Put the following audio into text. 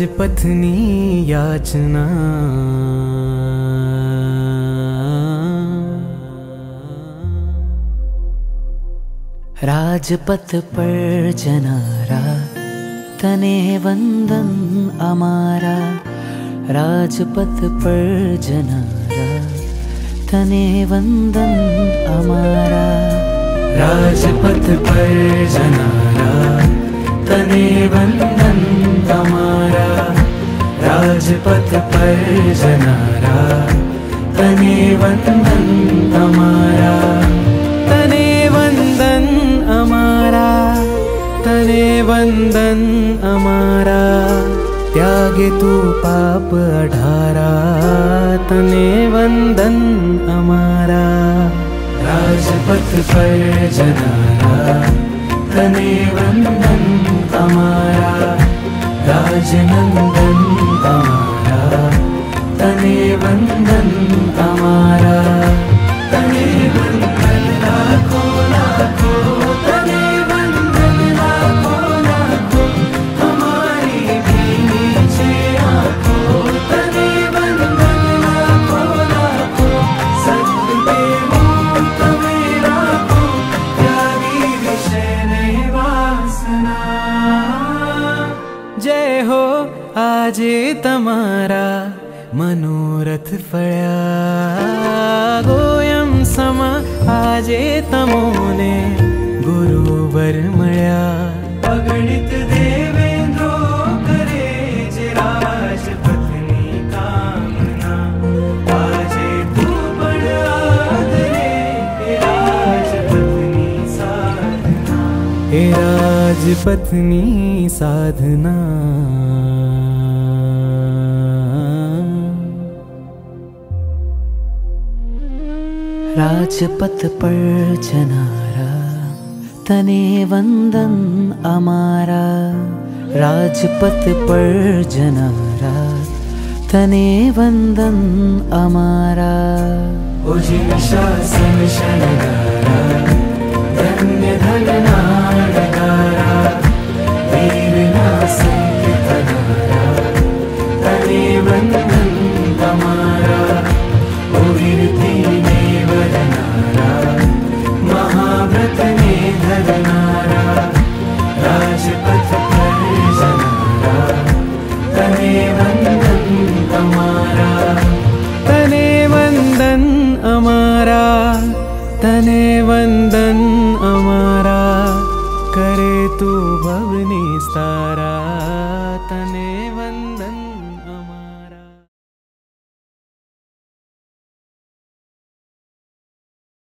राजपत्नी याचना। राजपथ पर जनारा तने वंदन अमारा। राजपथ पर जनारा तने वंदन अमारा। राजपथ पर जनारा तने वंदन अमारा। राजपथ पर जनारा तने वंदन अमारा। तने वंदन अमारा, तने वंदन अमारा। त्यागे तू पाप अठारा, तने वंदन अमारा। राजपथ पर जनारा तने वंदन अमारा। राजनंदन अमारा तने वंदन अमारा। तने वंदन लाखों लाखों, तने वंदन लाखों लाखों। हमारी भी नीचे आंखों, तने वंदन लाखों लाखों। सत्य मूर्त में राखों, त्यागी विषय वासना। जय हो आजे तमारा मनोरथ फळ्या। गोयम समा आजे तमोने गुरुवर मळ्या। अगणित देवेंद्रो करे जे राजपत्नी कामना। आजे तू पण आदरे हे राजपत्नी साधना। हे राजपत्नी साधना। राजपथ पर जनारा तने वंदन अमारा। राजपथ पर जनारा तने वंदन अमारा। उजिन शासन शनगारा, धन्य धन नाडगारा। वीर नासंख्य तनारा, तने वंदन अमारा। उर्ती ने वरनारा, महाव्रत ने धरनारा। राजपथ पर जनारा तने वंदन अमारा। तने वंदन अमारा, तने वंदन अमारा। करे तू भवनी सारा, तने